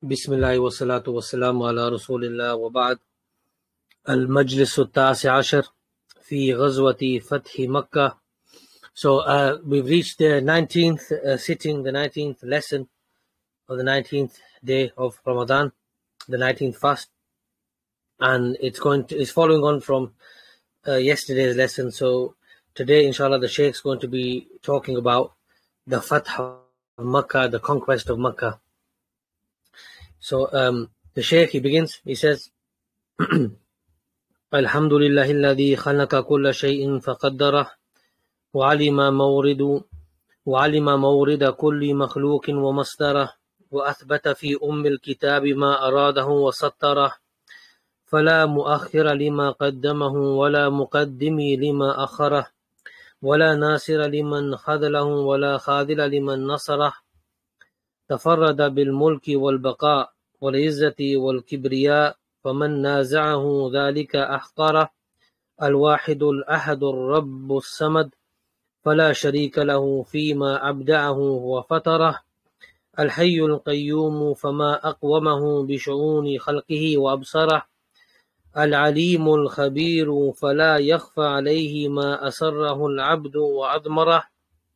بسم الله والصلاة والسلام على رسول الله وبعد. المجلس التاسع عشر في غزوة فتح مكة. So we've reached the 19th sitting, the 19th lesson of the 19th day of Ramadan, the 19th fast, and it's following on from yesterday's lesson. So today, inshallah, the Sheikh's going to be talking about the Fath of Makkah, the conquest of Makkah. So the Shaykh, he begins, he says, الحمد لله الذي خلق كل شيء فقدره وعلم مورد كل مخلوق ومصدره وأثبت في الكتاب ما أراده وسطره فلا مؤخر لما قدمه ولا مقدم لما أخره ولا ناصر لمن خذله ولا خاذل لمن نصره تفرد بالملك والبقاء والعزة والكبرياء فمن نازعه ذلك أحقره الواحد الأحد الرب الصمد فلا شريك له فيما أبدعه وفطره الحي القيوم فما أقومه بشؤون خلقه وأبصره العليم الخبير فلا يخفى عليه ما أسره العبد وأضمره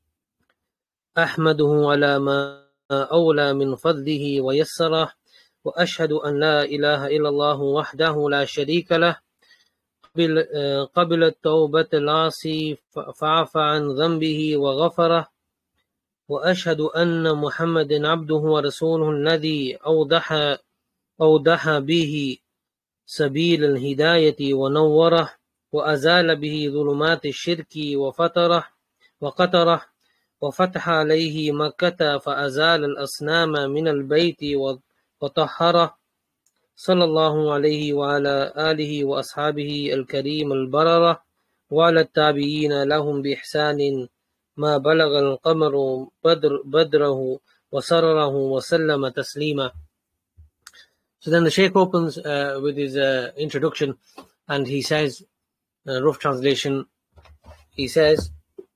أحمده على ما أولى من فضله ويسره وأشهد أن لا إله إلا الله وحده لا شريك له قبل التوبة العاصي فعفى عن ذنبه وغفره وأشهد أن محمد عبده ورسوله الذي أوضح به سبيل الهداية ونوره وأزال به ظلمات الشرك وقطره وفتح عليه مكة فأزال الأصنام من البيت وطهره صلى الله عليه وعلى آله وأصحابه الكريم البررة وعلى التابعين لهم بإحسان ما بلغ القمر بدره وسرره وسلم تسليما. So then the Shaykh opens with his introduction, and he says, rough translation, he says,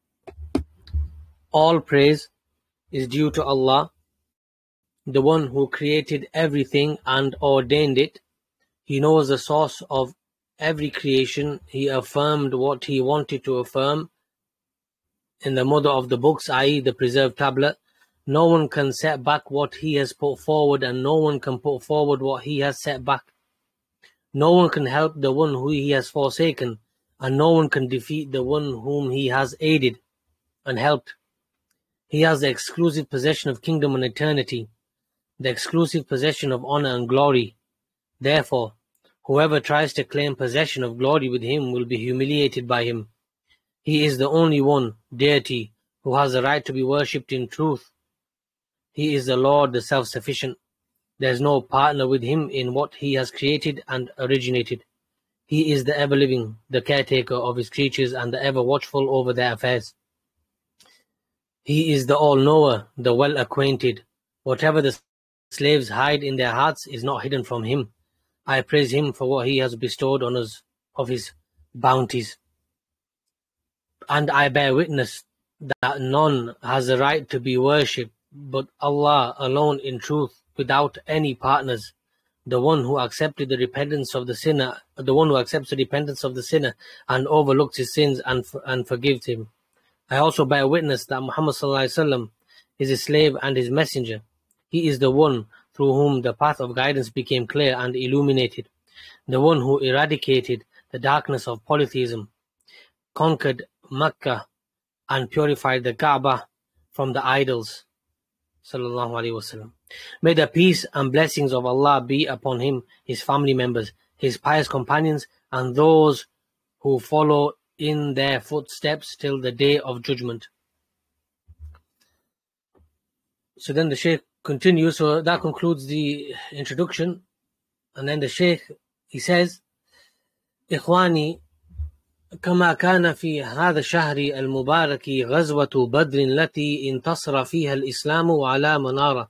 all praise is due to Allah, the one who created everything and ordained it. He knows the source of every creation. He affirmed what he wanted to affirm in the mother of the books, i.e. the preserved tablet. No one can set back what he has put forward, and no one can put forward what he has set back. No one can help the one who he has forsaken, and no one can defeat the one whom he has aided and helped. He has the exclusive possession of kingdom and eternity, the exclusive possession of honor and glory. Therefore, whoever tries to claim possession of glory with him will be humiliated by him. He is the only one deity who has the right to be worshipped in truth. He is the Lord, the self-sufficient. There is no partner with him in what he has created and originated. He is the ever-living, the caretaker of his creatures, and the ever-watchful over their affairs. He is the all-knower, the well-acquainted. Whatever the slaves hide in their hearts is not hidden from him. I praise him for what he has bestowed on us of his bounties. And I bear witness that none has the right to be worshipped but Allah alone in truth, without any partners, the one who accepted the repentance of the sinner, the one who accepts the repentance of the sinner and overlooks his sins and forgives him. I also bear witness that Muhammad sallallahu alaihi wasallam is his slave and his messenger. He is the one through whom the path of guidance became clear and illuminated, the one who eradicated the darkness of polytheism, conquered Makkah, and purified the Kaaba from the idols. Sallallahu alaihi wasallam. May the peace and blessings of Allah be upon him, his family members, his pious companions, and those who follow in their footsteps till the day of judgment. So then the Shaykh continues. So that concludes the introduction, and then the Shaykh, he says, إخواني كما كان في هذا الشهر المبارك غزوة بدر التي انتصر فيها الإسلام على منارة،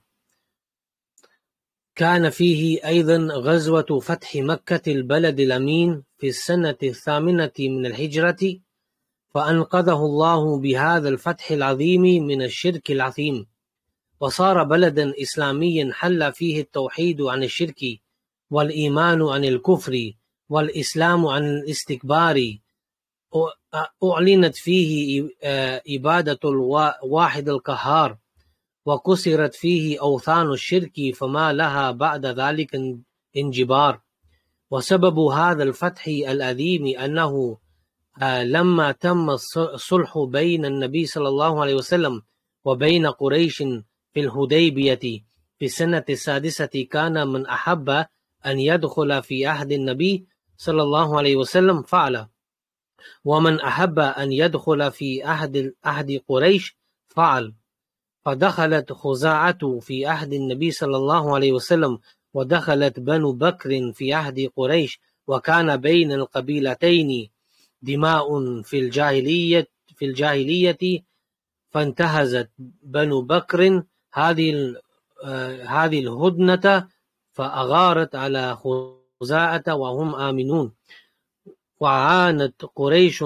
كان فيه أيضا غزوة فتح مكة البلد الأمين في السنة 8 من الهجرة، فأنقذه الله بهذا الفتح العظيم من الشرك العظيم، وصار بلدا إسلاميا حل فيه التوحيد عن الشرك والإيمان عن الكفر والإسلام عن الاستكبار، أعلنت فيه عبادة الواحد القهار، وكسرت فيه أوثان الشرك فما لها بعد ذلك انجبار. وسبب هذا الفتح العظيم أنه لما تم الصلح بين النبي صلى الله عليه وسلم وبين قريش في الحديبية في السنة السادسة، كان من أحب أن يدخل في عهد النبي صلى الله عليه وسلم فعل، ومن أحب أن يدخل في عهد قريش فعل. فدخلت خزاعة في عهد النبي صلى الله عليه وسلم، ودخلت بنو بكر في عهد قريش، وكان بين القبيلتين دماء في الجاهلية فانتهزت بنو بكر هذه الهدنة فأغارت على خزاعة وهم آمنون، وعانت قريش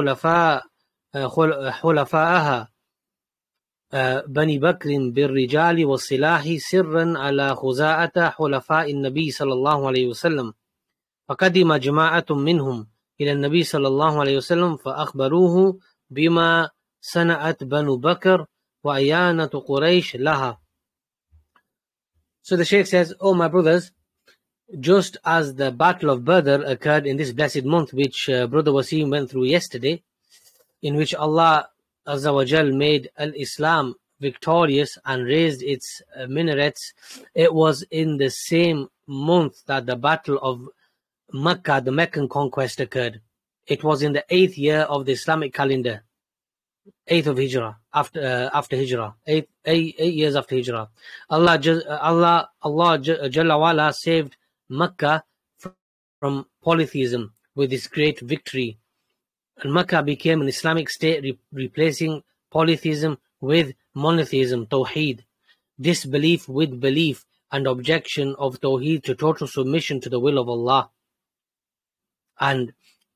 حلفاءها بني بكر بالرجال والسلاح سرا على خزاعة حلفاء النبي صلى الله عليه وسلم. فقدم جماعة منهم إلى النبي صلى الله عليه وسلم فأخبروه بما صنعت بنو بكر وأيانة قريش لها. So the Shaykh says, "Oh my brothers, just as the Battle of Badr occurred in this blessed month, which Brother Wasim went through yesterday, in which Allah Azza wa Jal made Al-Islam victorious and raised its minarets, it was in the same month that the Battle of Makkah, the Meccan conquest, occurred. It was in the 8th year of the Islamic calendar, 8th of Hijrah, after Hijrah, 8 years after Hijrah. Allah Jalla wa'ala saved Makkah from polytheism with this great victory. And Makkah became an Islamic state, replacing polytheism with monotheism, Tawheed, disbelief with belief, and objection of Tawheed to total submission to the will of Allah. And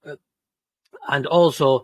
also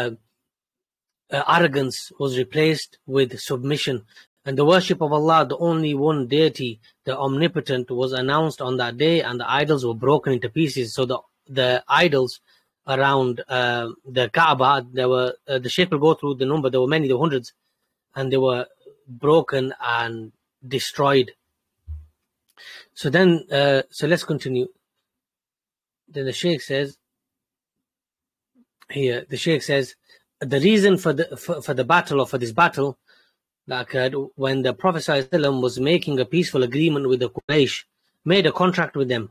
arrogance was replaced with submission. And the worship of Allah, the only one deity, the omnipotent, was announced on that day, and the idols were broken into pieces. So the idols around the Kaaba, there were the Shaykh will go through the number, there were many, there were hundreds, and they were broken and destroyed. So then, so let's continue. Then the Shaykh says here, the reason for the battle, or for this battle that occurred when the Prophet ﷺ was making a peaceful agreement with the Quraysh, made a contract with them,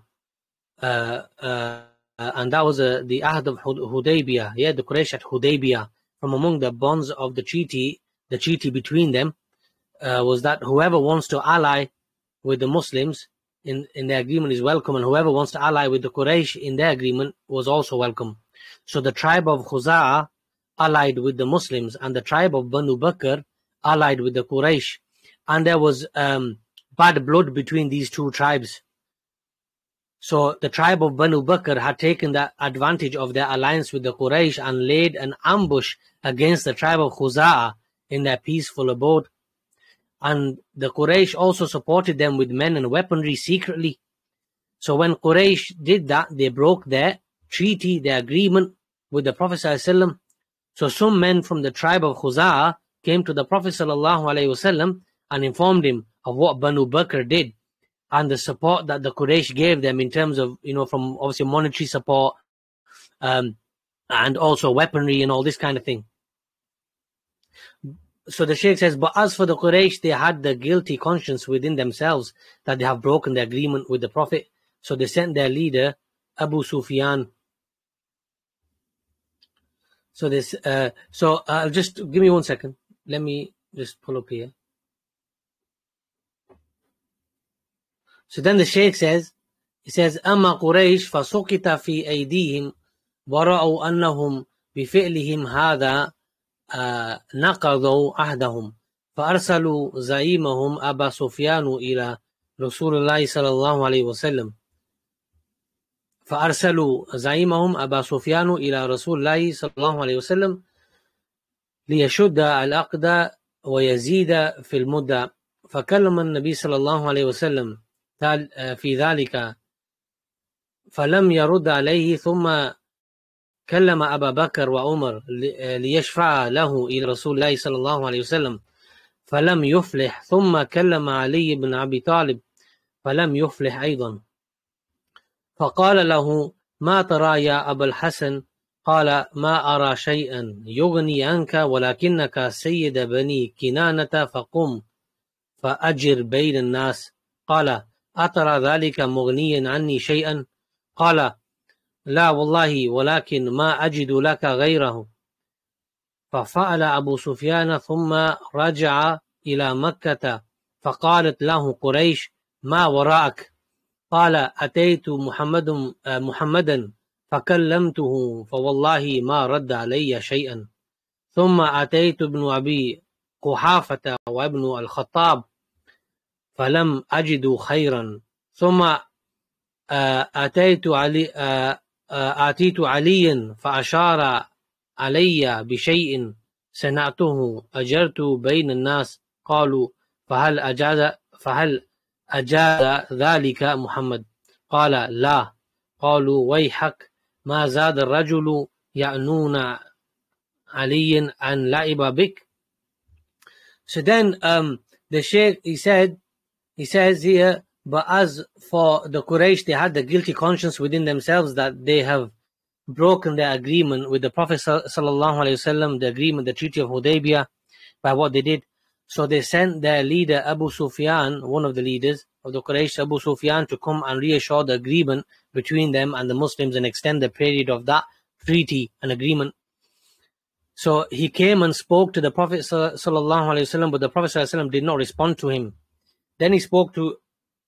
and that was the Ahd of Hudaybiyah, the Quraysh at Hudaybiyah. From among the bonds of the treaty between them was that whoever wants to ally with the Muslims in their agreement is welcome, and whoever wants to ally with the Quraysh in their agreement was also welcome. So the tribe of Khuza'ah allied with the Muslims, and the tribe of Banu Bakr allied with the Quraysh, and there was bad blood between these two tribes. So the tribe of Banu Bakr had taken the advantage of their alliance with the Quraysh and laid an ambush against the tribe of Khuza'ah in their peaceful abode. And the Quraysh also supported them with men and weaponry secretly. So when Quraysh did that, they broke their treaty, their agreement with the Prophet ﷺ. So some men from the tribe of Khuza'ah came to the Prophet ﷺ and informed him of what Banu Bakr did, and the support that the Quraysh gave them in terms of, from obviously monetary support, and also weaponry and all this kind of thing. So the Shaykh says, but as for the Quraysh, they had the guilty conscience within themselves that they have broken the agreement with the Prophet. So they sent their leader, Abu Sufyan. So just give me 1 second. Let me just pull up here. So then the Shaykh says, أما قريش فسقط في أيديهم ورأوا أنهم بفعلهم هذا نقضوا عهدهم فأرسلوا زعيمهم أبا سفيان إلى رسول الله صلى الله عليه وسلم ليشد العقد ويزيد في المدة فكلم النبي صلى الله عليه وسلم في ذلك فلم يرد عليه، ثم كلم أبا بكر وعمر ليشفع له إلى رسول الله صلى الله عليه وسلم فلم يفلح، ثم كلم علي بن أبي طالب فلم يفلح أيضا. فقال له ما ترى يا أبا الحسن؟ قال ما أرى شيئا يغني عنك ولكنك سيد بني كنانة، فقم فأجر بين الناس. قال أترى ذلك مغنيا عني شيئا؟ قال لا والله، ولكن ما أجد لك غيره. ففعل أبو سفيان ثم رجع إلى مكة، فقالت له قريش ما وراءك؟ قال أتيت محمدا فكلمته فوالله ما رد علي شيئا، ثم أتيت ابن أبي قحافة وابن الخطاب فلم أجد خيرا، ثم آتيت عليا فأشار علي بشيء صنعته أجرت بين الناس. قالوا فهل أجاز ذلك محمد؟ قال لا. قالوا ويحك ما زاد الرجل يعنون علي أن لعب بك. So then the Shaykh, he says here, but as for the Quraysh, they had the guilty conscience within themselves that they have broken their agreement with the Prophet sallallahu alaihi wasallam, the agreement, the Treaty of Hudaybiyah, by what they did. So they sent their leader Abu Sufyan, one of the leaders of the Quraysh, Abu Sufyan, to come and reassure the agreement between them and the Muslims and extend the period of that treaty and agreement. So he came and spoke to the Prophet sallallahu alaihi wasallam, but the Prophet sallallahu alaihi wasallam did not respond to him. Then he spoke to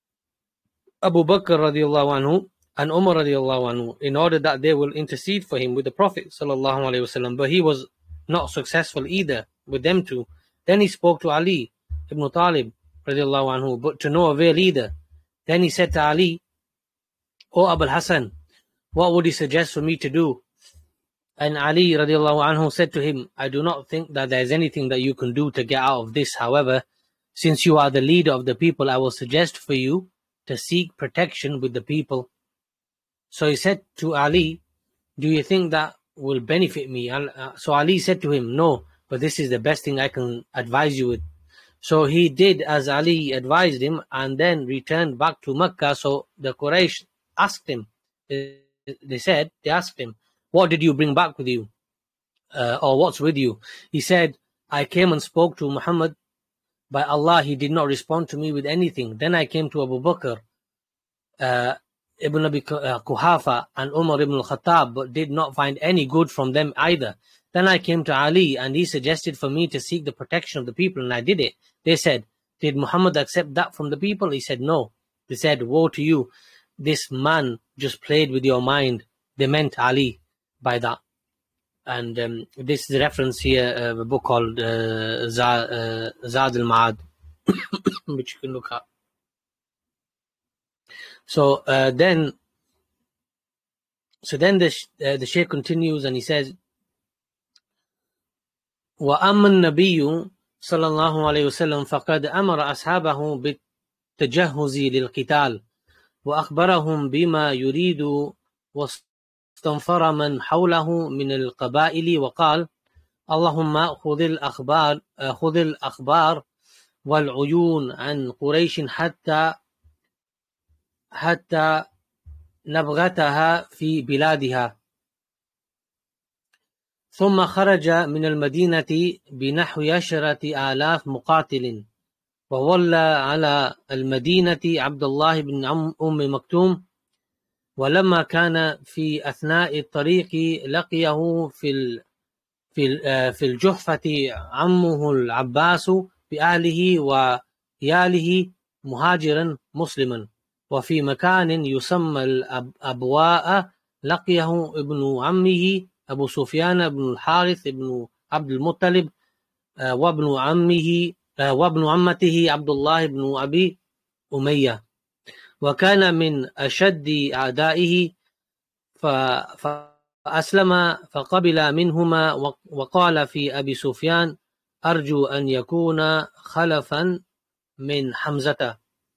Abu Bakr radiallahu anhu and Umar radiallahu anhu in order that they will intercede for him with the Prophet sallallahu alaihi wasallam, but he was not successful either with them two. Then he spoke to Ali ibn Talib radiallahu anhu, but to no avail either. Then he said to Ali, O Abu al-Hasan, what would you suggest for me to do? And Ali radiallahu anhu said to him, I do not think that there is anything that you can do to get out of this. However, since you are the leader of the people, I will suggest for you to seek protection with the people. So he said to Ali, do you think that will benefit me? So Ali said to him, no, but this is the best thing I can advise you with. So he did as Ali advised him and then returned back to Mecca. So the Quraysh asked him, they asked him, what did you bring back with you? Or what's with you? He said, I came and spoke to Muhammad. By Allah, he did not respond to me with anything. Then I came to Abu Bakr, Ibn Abi Quhafa and Umar ibn al-Khattab, but did not find any good from them either. Then I came to Ali and he suggested for me to seek the protection of the people, and I did it. They said, did Muhammad accept that from the people? He said, no. They said, woe to you. This man just played with your mind. They meant Ali by that. And this is a reference here, a book called Zad al-Ma'ad, which you can look at. So then the Shaykh continues and he says, وَأَمَّا النَّبِيُّ صلى الله عليه وسلم فقد أمر أصحابه بالتجهز للقتال وأخبرهم بما يريد واستنفر من حوله من القبائل وقال اللهم خذ الأخبار والعيون عن قريش حتى نبغتها في بلادها. ثم خرج من المدينة بنحو 10,000 مقاتل، وولى على المدينة عبد الله بن أم مكتوم. ولما كان في أثناء الطريق لقيه في الجحفة عمه العباس بأهله وياله مهاجرا مسلما. وفي مكان يسمى الأبواء لقيه ابن عمه أبو سفيان بن الحارث بن عبد المطلب وابن عمته عبد الله بن أبي أمية، وكان من أشد أعدائه، فأسلم فقبل منهما. وقال في أبي سفيان أرجو أن يكون خلفا min Hamzata.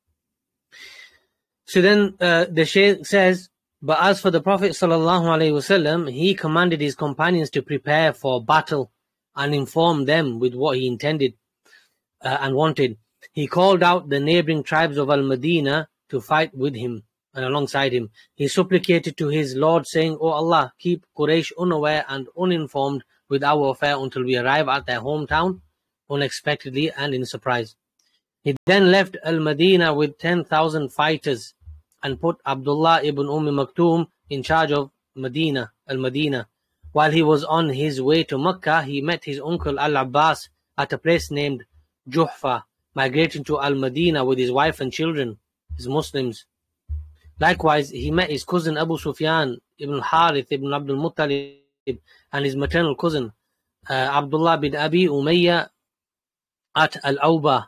So then the Shaykh says, but as for the Prophet ﷺ, he commanded his companions to prepare for battle and inform them with what he intended and wanted. He called out the neighboring tribes of Al-Madinah to fight with him and alongside him. He supplicated to his Lord, saying, O Allah, keep Quraysh unaware and uninformed with our affair until we arrive at their hometown unexpectedly and in surprise. He then left Al-Madinah with 10,000 fighters and put Abdullah ibn Maktoum in charge of Al-Madinah. While he was on his way to Mecca, he met his uncle Al-Abbas at a place named Juhfa, migrating to Al-Madinah with his wife and children, his Muslims. Likewise, he met his cousin Abu Sufyan ibn Harith ibn Abdul Muttalib and his maternal cousin Abdullah bin Abi Umayyah at Al-Abwa,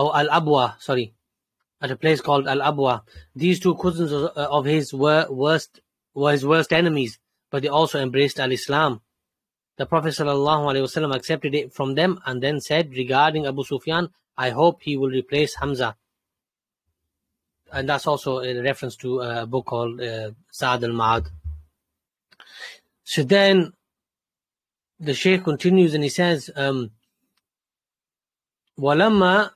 at a place called Al-Abwa. These two cousins of his were his worst enemies, but they also embraced Al-Islam. The Prophet ﷺ accepted it from them and then said regarding Abu Sufyan, I hope he will replace Hamza. And that's also a reference to a book called Sa'd al-Ma'ad. So then the Shaykh continues and he says, وَلَمَّا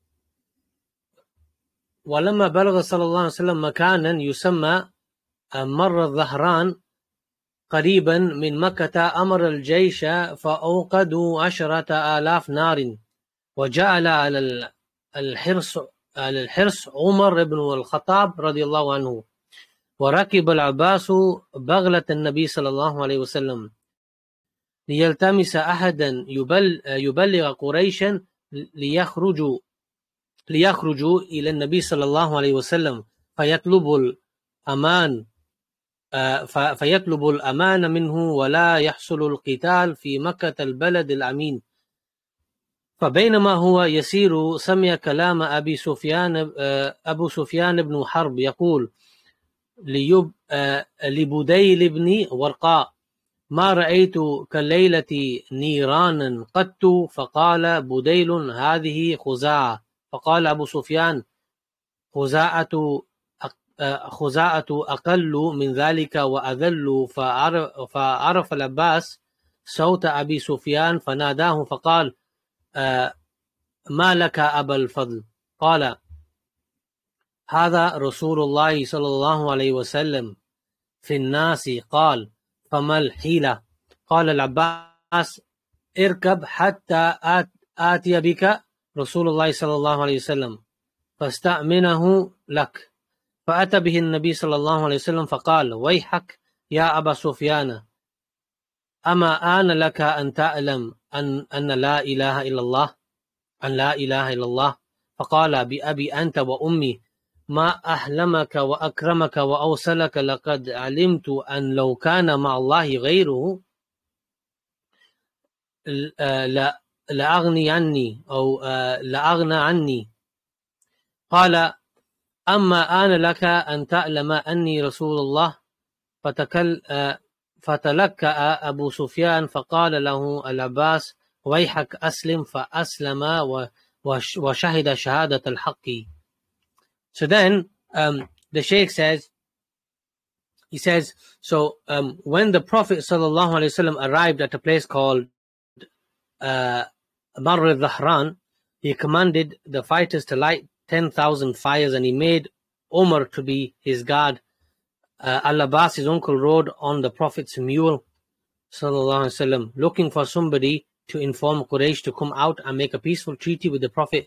بلغ صلى الله عليه وسلم مكانا يسمى مر الظهران قريبا من مكة أمر الجيش فأوقدوا 10,000 نار وجعل على الحرص عمر بن الخطاب رضي الله عنه وركب العباس بغلة النبي صلى الله عليه وسلم ليلتمس أحدا يبلغ قريشا ليخرجوا إلى النبي صلى الله عليه وسلم فيطلب الأمان منه ولا يحصل القتال في مكة البلد الأمين. فبينما هو يسير سمع كلام أبو سفيان بن حرب يقول لبديل بن ورقاء ما رأيت كالليلة نيرانا قط. فقال بديل هذه خزاعة. فقال أبو سفيان خزاعة أقل من ذلك وأذل. فعرف العباس صوت أبي سفيان فناداه فقال ما لك أبا الفضل؟ قال هذا رسول الله صلى الله عليه وسلم في الناس. قال فما الحيلة؟ قال العباس اركب حتى آتي بك رسول الله صلى الله عليه وسلم فاستأمنه لك. فأتى به النبي صلى الله عليه وسلم فقال ويحك يا أبا سفيان أما آن لك أن تعلم أن لا إله إلا الله. فقال بأبي أنت وأمي ما أحلمك وأكرمك وأوصلك لقد علمت أن لو كان مع الله غيره لأغني عني. قال أما آن لك أن تعلم أني رسول الله. فتلكأ أبو سفيان فقال له العباس ويحك أسلم. فأسلم وشهد شهادة الحق. So then the Shaykh says, when the Prophet ﷺ arrived at a place called Marr al-Dhahran, he commanded the fighters to light 10,000 fires and he made Umar to be his guard. Al-Abbas, his uncle, rode on the Prophet's mule ﷺ, looking for somebody to inform Quraysh to come out and make a peaceful treaty with the Prophet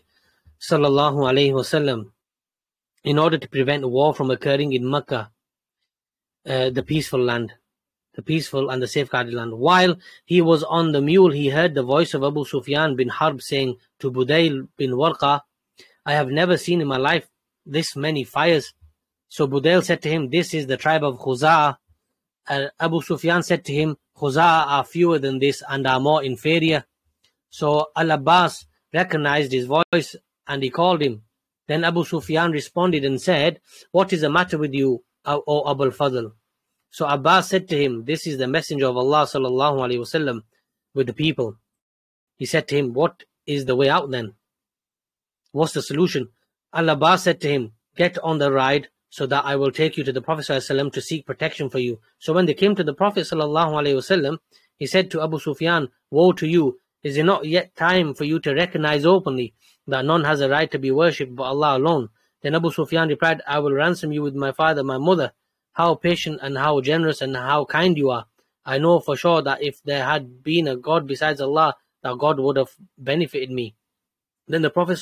ﷺ in order to prevent war from occurring in Mecca, the peaceful land, the peaceful and the safeguarded land. While he was on the mule, he heard the voice of Abu Sufyan bin Harb saying to Budayl bin Warqa, I have never seen in my life this many fires. So Budayl said to him, this is the tribe of Khuza'ah. Abu Sufyan said to him, Khuza'ah are fewer than this and are more inferior. So Al-Abbas recognized his voice and he called him. Then Abu Sufyan responded and said, what is the matter with you, O Abu al-Fadl? So Abbas said to him, this is the messenger of Allah sallallahu alaihi wasallam with the people. He said to him, what is the way out then? What's the solution? Al-Abbas said to him, get on the ride so that I will take you to the Prophet ﷺ to seek protection for you. So when they came to the Prophet ﷺ, he said to Abu Sufyan, woe to you, is it not yet time for you to recognize openly that none has a right to be worshipped but Allah alone? Then Abu Sufyan replied, I will ransom you with my father, my mother. How patient and how generous and how kind you are. I know for sure that if there had been a God besides Allah, that God would have benefited me. Then the Prophet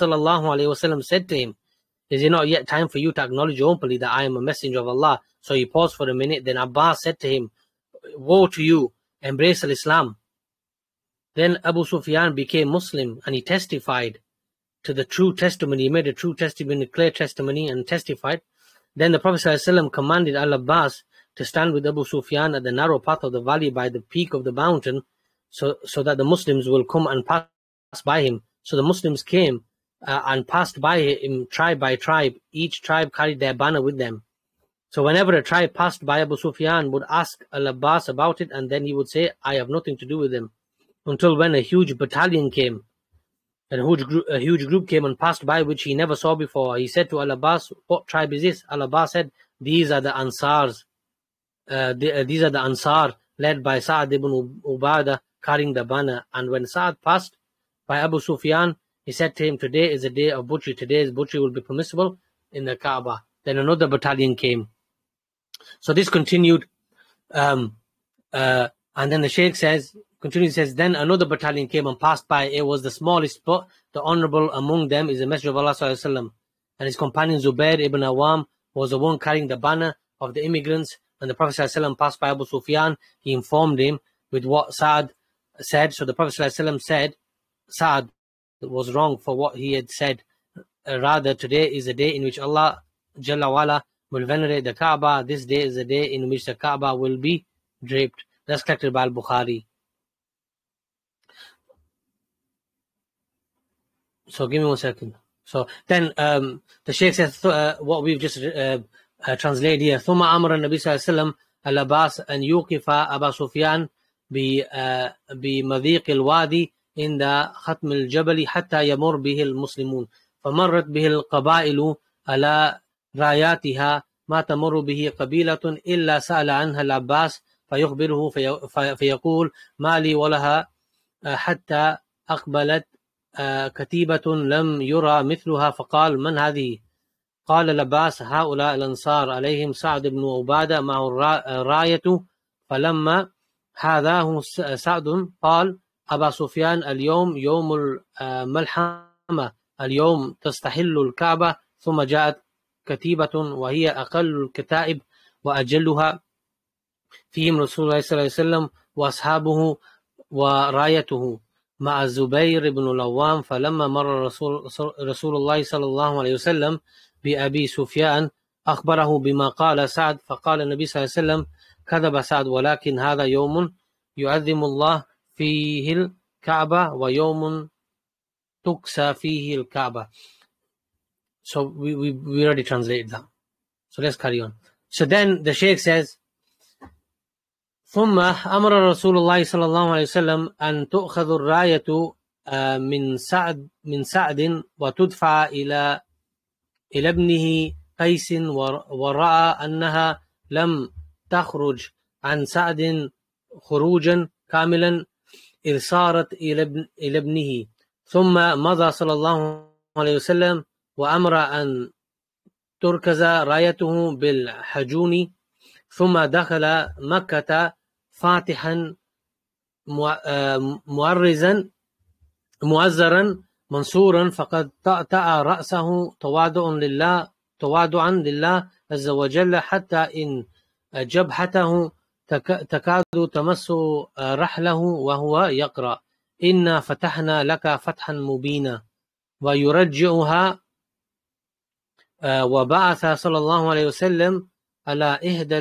ﷺ said to him, is it not yet time for you to acknowledge openly that I am a messenger of Allah? So he paused for a minute. Then Abbas said to him, woe to you, embrace Islam. Then Abu Sufyan became Muslim and he testified to the true testimony. He made a true testimony, clear testimony, and testified. Then the Prophet ﷺ commanded Al-Abbas to stand with Abu Sufyan at the narrow path of the valley by the peak of the mountain so that the Muslims will come and pass by him. So the Muslims came and passed by him tribe by tribe. Each tribe carried their banner with them. So whenever a tribe passed by, Abu Sufyan would ask Al-Abbas about it, and then he would say, I have nothing to do with them. Until when a huge battalion came, and a huge group came and passed by, which he never saw before. He said to Al-Abbas, what tribe is this? Al-Abbas said, these are the Ansars. These are the Ansar, led by Sa'ad ibn Ubadah, carrying the banner. And when Sa'ad passed by Abu Sufyan, he said to him, today is a day of butchery. Today's butchery will be permissible in the Kaaba. Then another battalion came. So this continued. And then the Shaykh says, then another battalion came and passed by. It was the smallest, but the honorable among them is the Messenger of Allah sallallahu alaihi wasallam. And his companion Zubair ibn Awam was the one carrying the banner of the immigrants. When the Prophet sallallahu alaihi wasallam passed by Abu Sufyan, he informed him with what Sa'ad said. So the Prophet sallallahu alaihi wasallam said, Sa'ad was wrong for what he had said. Rather, today is a day in which Allah Jalla wa'ala will venerate the Kaaba. This day is a day in which the Kaaba will be draped. That's collected by Al-Bukhari. So give me 1 second. So then the Shaykh says what we've just translated here. ثم أمر النبي صلى الله عليه وسلم العباس أن يوقف أبا سفيان بمضيق الوادي عند ختم الجبل حتى يمر به المسلمون فمرت به القبائل على راياتها ما تمر به قبيلة إلا سأل عنها العباس فيخبره فيقول ما لي ولها حتى أقبلت كتيبة لم يرى مثلها فقال من هذه؟ قال العباس هؤلاء الأنصار عليهم سعد بن عبادة مع الراية فلما هذاه سعد قال أبا سفيان اليوم يوم الملحمة اليوم تستحل الكعبة ثم جاءت كتيبة وهي أقل الكتائب وأجلها فيهم رسول الله صلى الله عليه وسلم وأصحابه ورايته مع الزبير بن العوام فلما مر رسول الله صلى الله عليه وسلم بأبي سفيان أخبره بما قال سعد فقال النبي صلى الله عليه وسلم كذب سعد ولكن هذا يوم يعظم الله فيه الكعبة ويوم تكسى فيه الكعبة. So we already translated that. So let's carry on. So then the Shaykh says ثم أمر رسول الله صلى الله عليه وسلم أن تؤخذ الراية من سعد وتدفع إلى ابنه قيس ورأى أنها لم تخرج عن سعد خروجا كاملا إذ صارت إلى ابنه ثم مضى صلى الله عليه وسلم وأمر أن تركز رايته بالحجون ثم دخل مكة فاتحا مؤزرا منصورا فقد طأطأ رأسه تواضعا لله عز وجل حتى إن جبهته تكاد تمس رحله وهو يقرأ إنا فتحنا لك فتحا مبينا ويرجعها وبعث صلى الله عليه وسلم على إحدى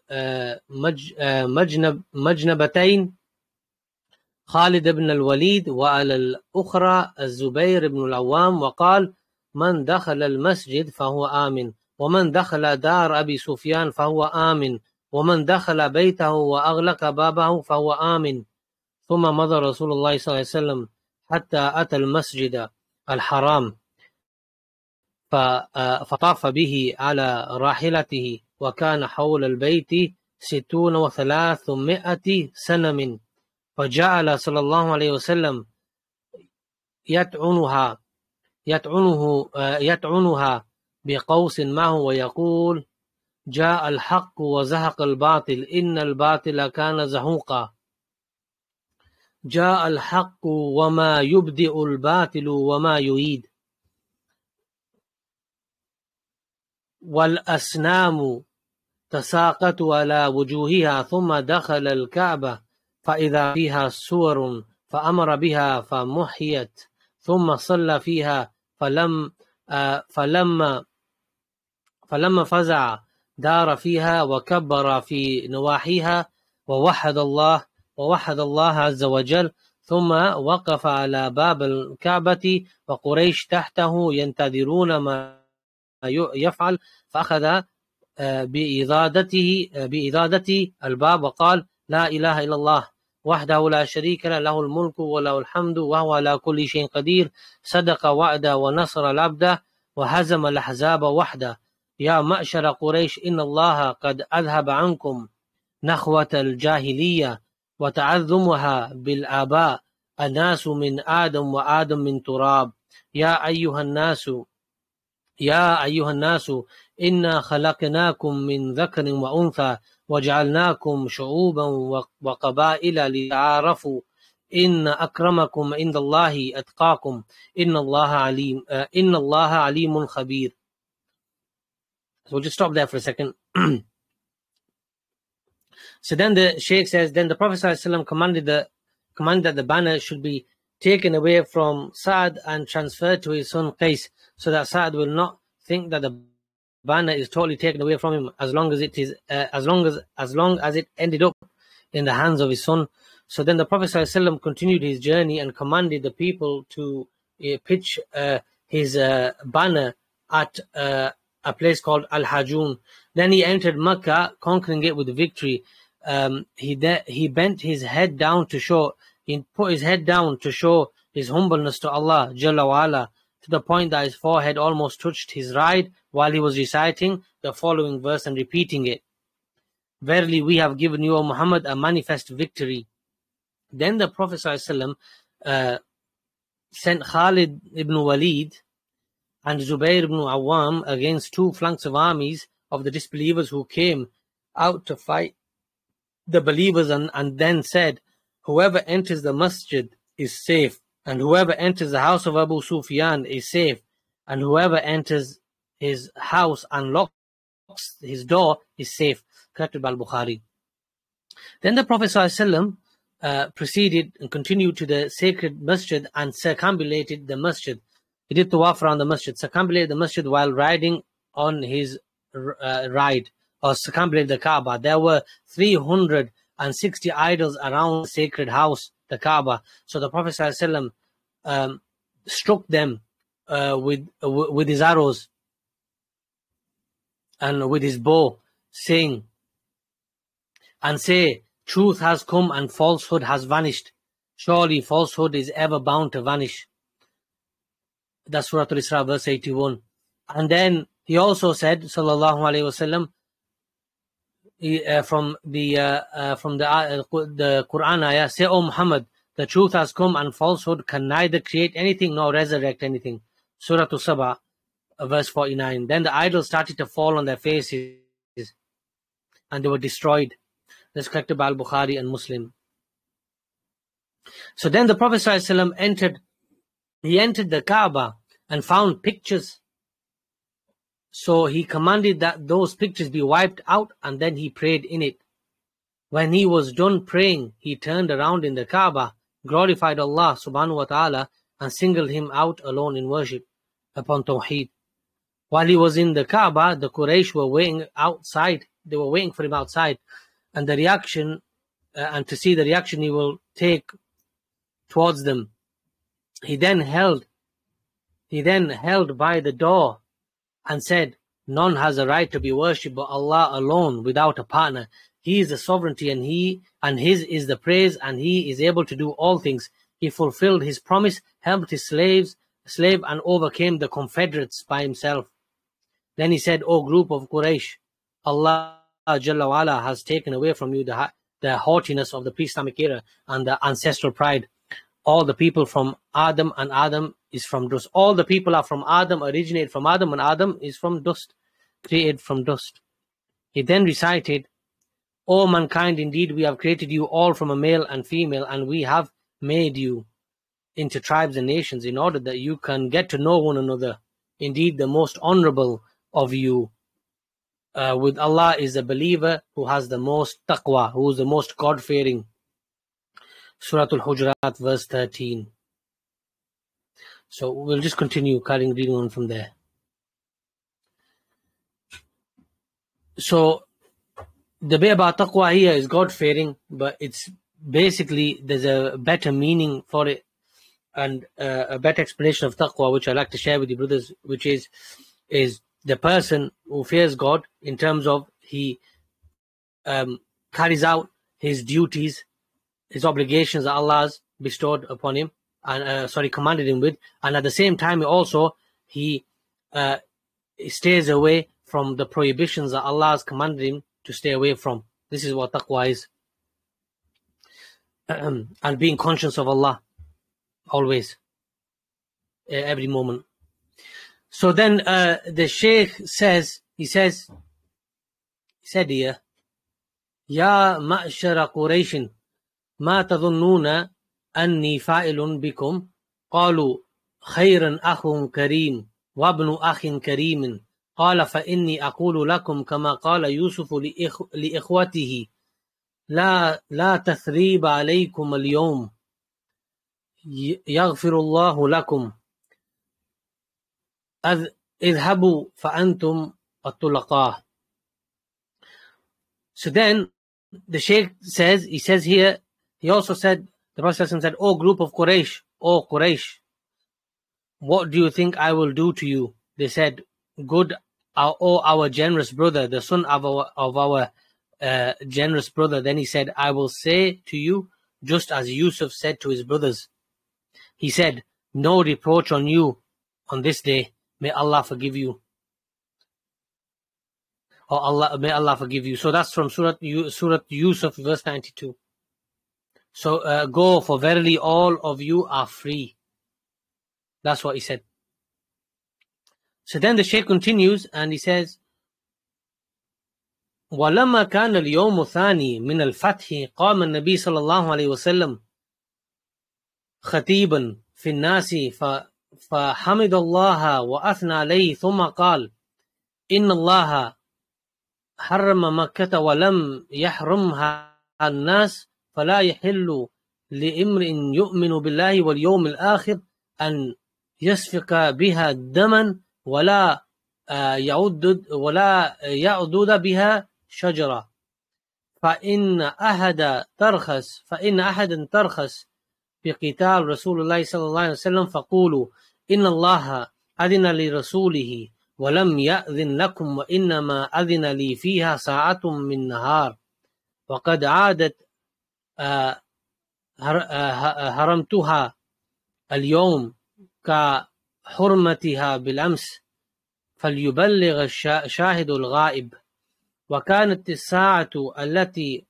المجنبتين خالد بن الوليد وعلى الأخرى الزبير بن العوام وقال من دخل المسجد فهو آمن ومن دخل دار أبي سفيان فهو آمن ومن دخل بيته وأغلق بابه فهو آمن ثم مضى رسول الله صلى الله عليه وسلم حتى أتى المسجد الحرام فطاف به على راحلته وكان حول البيت 60 و300 سنم فجعل صلى الله عليه وسلم يطعنها بقوس معه ويقول جاء الحق وزهق الباطل إن الباطل كان زهوقا جاء الحق وما يبدئ الباطل وما يعيد والأصنام تساقط على وجوهها ثم دخل الكعبة فإذا فيها سور فأمر بها فمحيت ثم صلى فيها فلما فزع دار فيها وكبر في نواحيها ووحد الله عز وجل ثم وقف على باب الكعبة وقريش تحته ينتظرون ما يفعل فأخذ بإضادة الباب وقال لا إله إلا الله وحده لا شريك له له الملك وله الحمد وهو على كل شيء قدير صدق وعده ونصر العبد وهزم الأحزاب وحده يا معشر قريش إن الله قد أذهب عنكم نخوة الجاهلية وتعظمها بالآباء الناس من آدم وآدم من تراب يا أيها الناس إنا خلقناكم من ذكر وأنثى وجعلناكم شعوبا وقبائل لتعارفوا إن أكرمكم عند الله أتقاكم إن الله عليم خبير. So we'll just stop there for a second. So then the Shaykh says, then the Prophet ﷺ commanded that the banner should be taken away from Sa'ad and transferred to his son Qais, so that Sa'ad will not think that the banner is totally taken away from him as long as it ended up in the hands of his son. So then the Prophet ﷺ continued his journey and commanded the people to pitch his banner at a place called Al-Hajun. Then he entered Mecca, conquering it with victory. He bent his head down he put his head down to show his humbleness to Allah Jalla wa Ala, to the point that his forehead almost touched his ride while he was reciting the following verse and repeating it. Verily we have given you, O Muhammad, a manifest victory. Then the Prophet ﷺ sent Khalid ibn Walid and Zubayr ibn Awam against two flanks of armies of the disbelievers who came out to fight the believers, and then said, whoever enters the masjid is safe, and whoever enters the house of Abu Sufyan is safe, and whoever enters his house and locks his door is safe. Collected by Al-Bukhari. Then the Prophet ﷺ proceeded and continued to the sacred masjid and circumambulated the masjid. He did tawaf around the masjid, circumambulated the masjid while riding on his ride, or circumambulated the Kaaba. There were 360 idols around the sacred house, the Kaaba. So the Prophet ﷺ struck them with his arrows and with his bow, saying, say, truth has come and falsehood has vanished. Surely falsehood is ever bound to vanish. That's Surah Al-Isra, verse 81. And then he also said, sallallahu alaihi wasallam, from the Quran ayah, say, O Muhammad, the truth has come and falsehood can neither create anything nor resurrect anything. Surah Al-Saba, verse 49. Then the idols started to fall on their faces and they were destroyed. That's collected by Al-Bukhari and Muslim. So then the Prophet ﷺ entered the Kaaba and found pictures. So he commanded that those pictures be wiped out, and then he prayed in it. When he was done praying, he turned around in the Kaaba, glorified Allah subhanahu wa ta'ala, and singled him out alone in worship upon Tawheed. While he was in the Kaaba, the Quraysh were waiting outside. They were waiting for him outside, and the reaction, and to see the reaction he will take towards them. He then held by the door and said, none has a right to be worshipped but Allah alone, without a partner. He is the sovereignty, and his is the praise, and he is able to do all things. He fulfilled his promise, helped his slaves, slave and overcame the confederates by himself. Then he said, O group of Quraysh, Allah Jalla wa Ala has taken away from you the haughtiness of the pre-Islamic era and the ancestral pride. All the people from Adam, and Adam is from dust. All the people are from Adam, originate from Adam, and Adam is from dust, created from dust. He then recited, O mankind, indeed we have created you all from a male and female, and we have made you into tribes and nations in order that you can get to know one another. Indeed, the most honorable of you with Allah is a believer who has the most taqwa, who is the most God-fearing. Surah Al-Hujurat, verse 13. So we'll just continue carrying reading on from there. So the bit about taqwa here is God-fearing, but it's basically, there's a better meaning for it and a better explanation of taqwa, which I'd like to share with you, brothers, which is the person who fears God in terms of he carries out his duties, his obligations that Allah has bestowed upon him, and commanded him with, and at the same time also he stays away from the prohibitions that Allah has commanded him to stay away from. This is what taqwa is. And being conscious of Allah always, every moment. So then the Shaykh said here, Ya ma'shara Qurayshin, ما تظنون أني فاعل بكم قالوا خيرا أخ كريم وابن أخ كريم قال فإني أقول لكم كما قال يوسف لإخوته لا تثريب عليكم اليوم يغفر الله لكم اذهبوا فأنتم الطلقاء. So then the Shaykh says, he also said, the Prophet said, O group of Quraysh, O Quraysh, what do you think I will do to you? They said, good, O our generous brother, the son of our generous brother. Then he said, I will say to you, just as Yusuf said to his brothers. He said, no reproach on you on this day. May Allah forgive you. Or may Allah forgive you. So that's from Surah Yusuf, verse 92. So go, for verily all of you are free. That's what he said. So then the Shaykh continues and he says, وَلَمَّا كَانَ الْيَوْمُ الثَّانِي مِنَ الْفَتْحِ قَامَ النَّبِي صلى الله عليه وسلم خطيبا في الناس فحمد الله وأثنى عليه ثم قال إن الله حرم مكة ولم يحرمها الناس فلا يحل لامرئ يؤمن بالله واليوم الآخر أن يسفك بها دما ولا يعضد بها شجرة فإن أحدا ترخص بقتال رسول الله صلى الله عليه وسلم فقولوا إن الله أذن لرسوله ولم يأذن لكم وإنما أذن لي فيها ساعة من نهار وقد عادت هرمتها اليوم كحرمتها بالأمس فليبلغ الشاهد الغائب. وكانت الساعة التي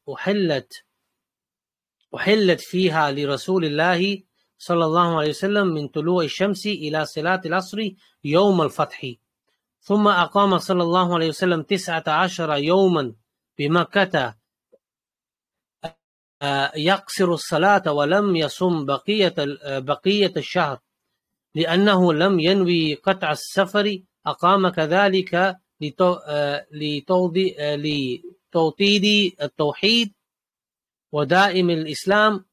أحلت فيها لرسول الله صلى الله عليه وسلم من طلوع الشمس إلى صلاة العصر يوم الفتح. ثم أقام صلى الله عليه وسلم 19 يوما بمكة يقصر الصلاة ولم يصم بقية الشهر لأنه لم ينوي قطع السفر. أقام كذلك لتوطيد التوحيد ودائم الإسلام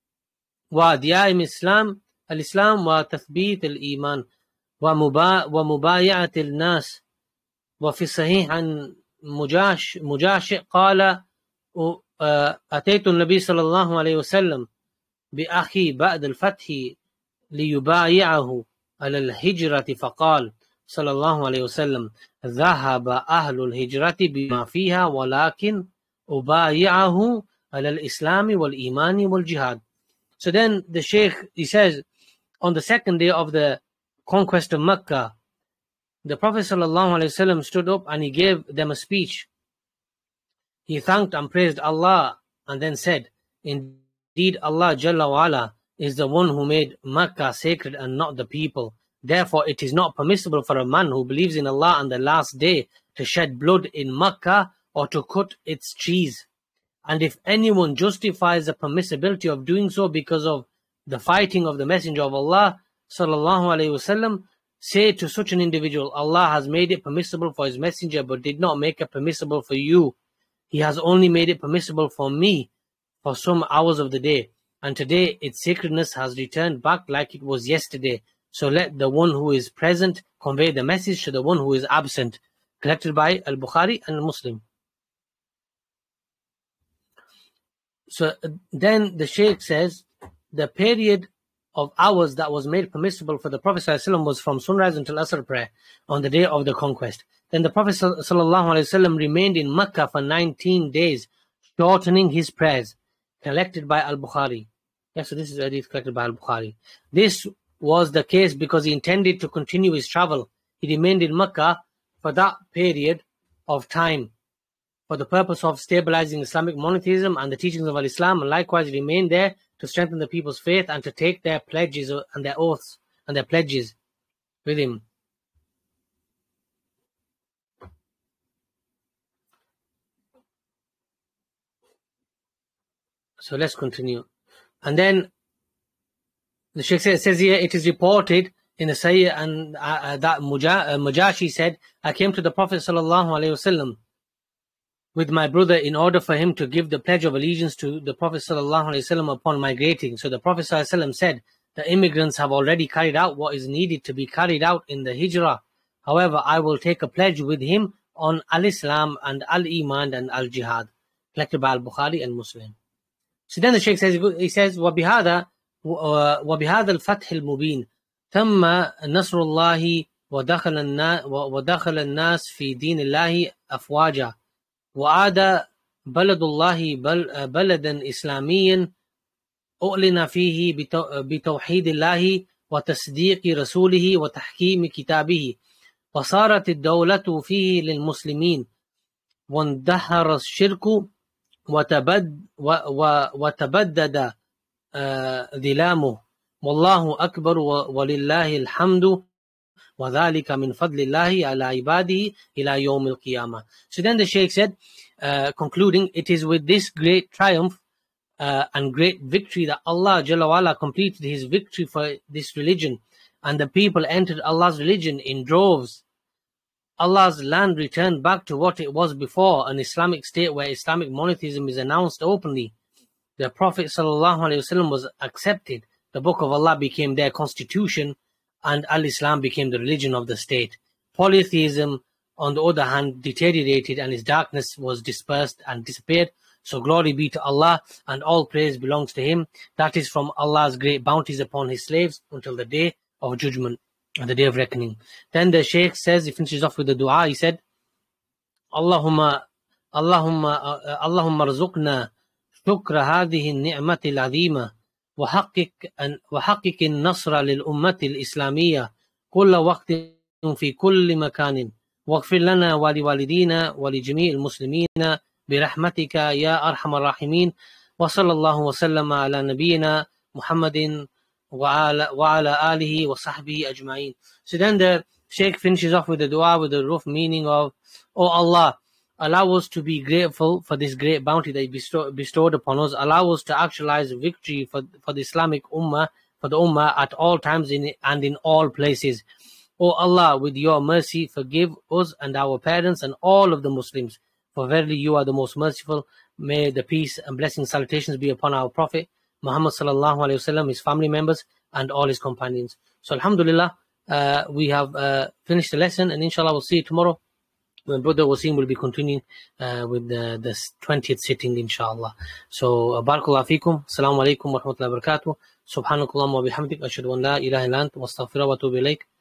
وتثبيت الإيمان ومبايعة الناس. وفي الصحيح عن مجاشع قال أتيت النبي صلى الله عليه وسلم بأخي بعد الفتح ليبايعه على الهجرة فقال صلى الله عليه وسلم ذهب أهل الهجرة بما فيها ولكن أبايعه على الإسلام والإيمان والجهاد. So then the Shaykh, he says, on the second day of the conquest of Mecca, the Prophet ﷺ stood up and he gave them a speech. He thanked and praised Allah and then said, "Indeed, Allah Jalla wa Ala is the one who made Mecca sacred and not the people. Therefore, it is not permissible for a man who believes in Allah and the last day to shed blood in Mecca or to cut its trees. And if anyone justifies the permissibility of doing so because of the fighting of the Messenger of Allah sallallahu alaihi wasallam, say to such an individual, Allah has made it permissible for His Messenger but did not make it permissible for you. He has only made it permissible for me for some hours of the day, and today its sacredness has returned back like it was yesterday. So let the one who is present convey the message to the one who is absent." Collected by Al-Bukhari and Muslim. So then the Shaykh says, the period of hours that was made permissible for the Prophet ﷺ was from sunrise until Asr prayer on the day of the conquest. Then the Prophet ﷺ remained in Mecca for 19 days, shortening his prayers. Collected by Al-Bukhari. Yes, so this is a hadith collected by Al-Bukhari. This was the case because he intended to continue his travel. He remained in Mecca for that period of time for the purpose of stabilizing Islamic monotheism and the teachings of Islam, and likewise remained there to strengthen the people's faith and to take their pledges and their oaths and their pledges with him. So let's continue. And then the Shaykh says here, it is reported in the Sahih and that Mujashi said, I came to the Prophet ﷺ with my brother in order for him to give the pledge of allegiance to the Prophet ﷺ upon migrating. So the Prophet ﷺ said, the immigrants have already carried out what is needed to be carried out in the Hijrah. However, I will take a pledge with him on Al-Islam and Al-Iman and Al-Jihad. Collected by Al-Bukhari and Muslim. So then the Shaykh says, وَبِهَذَا الْفَتْحِ الْمُبِينِ ثم نصر الله ودخل الناس في دين الله أفواجا وعاد بلد الله بلدا إسلاميا أعلن فيه بتوحيد الله وتصديق رسوله وتحكيم كتابه وصارت الدولة فيه للمسلمين واندحر الشرك وتبدد ظلامه والله أكبر ولله الحمد وذلك من فضل الله على عباده إلى يوم القيامة. So then the Shaykh said, concluding, it is with this great triumph and great victory that Allah Jalla wa Ala completed His victory for this religion, and the people entered Allah's religion in droves. Allah's land returned back to what it was before, an Islamic state where Islamic monotheism is announced openly. The Prophet ﷺ was accepted. The Book of Allah became their constitution, and Al-Islam became the religion of the state. Polytheism, on the other hand, deteriorated, and its darkness was dispersed and disappeared. So glory be to Allah, and all praise belongs to Him. That is from Allah's great bounties upon His slaves until the day of judgment, and the day of reckoning. Then the Shaykh says, he finishes off with the dua. He said, Allahumma arzuqna شكر هذه النعمة العظيمة وحقق النصر للأمة الإسلامية كل وقت في كل مكان واغفر لنا ولوالدينا ولجميع المسلمين برحمتك يا أرحم الراحمين وصلى الله وسلم على نبينا محمد وعلى آله وصحبه أجمعين. So then the Shaykh finishes off with the dua with the rough meaning of, Oh Allah, allow us to be grateful for this great bounty that you bestowed upon us. Allow us to actualize victory for the Islamic Ummah, for the Ummah at all times and in all places. O Allah, with your mercy, forgive us and our parents and all of the Muslims. For verily you are the most merciful. May the peace and blessings, salutations be upon our Prophet Muhammad sallallahu alaihi wasallam, his family members and all his companions. So Alhamdulillah, we have finished the lesson, and inshallah we'll see you tomorrow. My brother Wasim will be continuing with the 20th sitting, inshallah. So, barakallahu feekum. Assalamu alaikum wa rahmatullahi wa barakatuh. Subhanakallahumma wa bihamdik. Ashhadu an la ilaha illa anta wa astaghfiruka wa atubu ilayk.